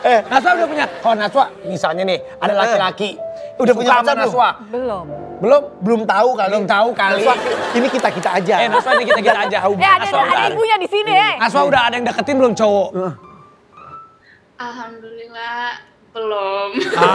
Naswa udah punya. Kalau Naswa misalnya nih ada laki-laki udah punya pacar Naswa. Belum. Belum tahu kali. Belum tahu kali. Naswa, ini kita aja. Naswa ini kita aja. Ada ibunya di sini. Naswa udah ada yang deketin belum cowok? Alhamdulillah belum.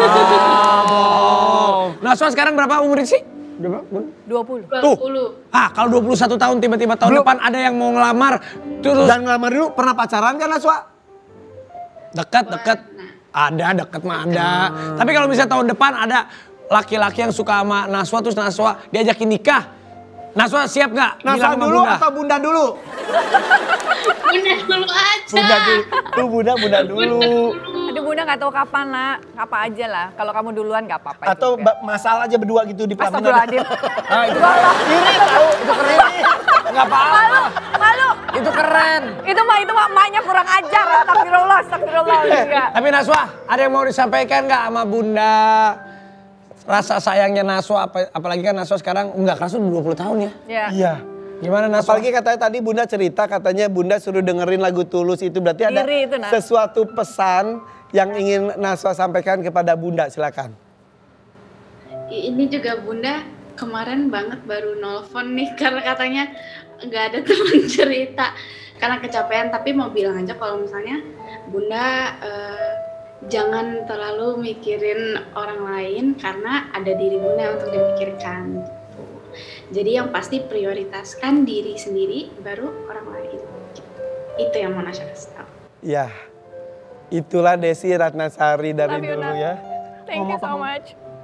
Naswa sekarang berapa umur sih? Berapa? 20. Tuh. Kalau 21 tahun tiba-tiba tahun depan ada yang mau ngelamar terus. Dan ngelamar dulu pernah pacaran kan Naswa? Deket. Ada deket mah ada. Tapi kalau misalnya tahun depan ada laki-laki yang suka sama Naswa terus Naswa diajakin nikah. Naswa siap nggak? Naswa dulu atau Bunda dulu? Bunda dulu aja. Bunda dulu. Aduh Bunda nggak tahu kapan nak. Apa aja lah. Kalau kamu duluan nggak apa-apa. Atau masalah aja berdua gitu di pelaminan. Astagfirullahaladzim. Iri tahu itu keren. Nggak apa-apa. Malu. Itu keren. Itu mah emaknya kurang ajar. Astagfirullah. Tapi Naswa, ada yang mau disampaikan nggak sama Bunda? Rasa sayangnya Naswa, apalagi kan Naswa sekarang nggak kerasa udah 20 tahun ya? Iya. Gimana Naswa? Apalagi katanya tadi Bunda cerita, katanya Bunda suruh dengerin lagu Tulus itu berarti ada sesuatu pesan yang ingin Naswa sampaikan kepada Bunda, silakan. Ini juga Bunda kemarin banget baru nelfon nih karena katanya nggak ada teman cerita karena kecapean, tapi mau bilang aja kalau misalnya Bunda jangan terlalu mikirin orang lain karena ada diri Bunda untuk dimikirkan. Jadi yang pasti prioritaskan diri sendiri baru orang lain. Itu yang mau Nasya kasih tahu. Ya, itulah Desi Ratnasari dari dulu ya. Thank you so much.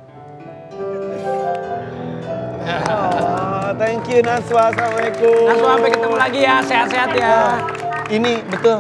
Oh, thank you Naswa, assalamualaikum. Naswa sampai ketemu lagi ya, sehat-sehat ya. Ini betul.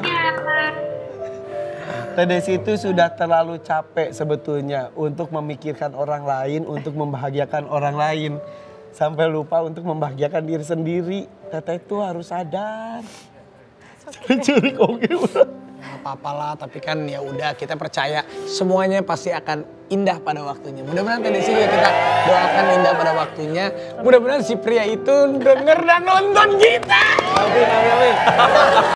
Teh Desi itu sudah terlalu capek sebetulnya untuk memikirkan orang lain, untuk membahagiakan orang lain. Sampai lupa untuk membahagiakan diri sendiri. Teteh itu harus sadar. Curi koki udah. Apa-apa lah, tapi kan ya udah kita percaya semuanya pasti akan indah pada waktunya. Mudah-mudahan Teh Desi ya kita doakan indah pada waktunya. Mudah-mudahan si pria itu denger dan nonton kita. Amin.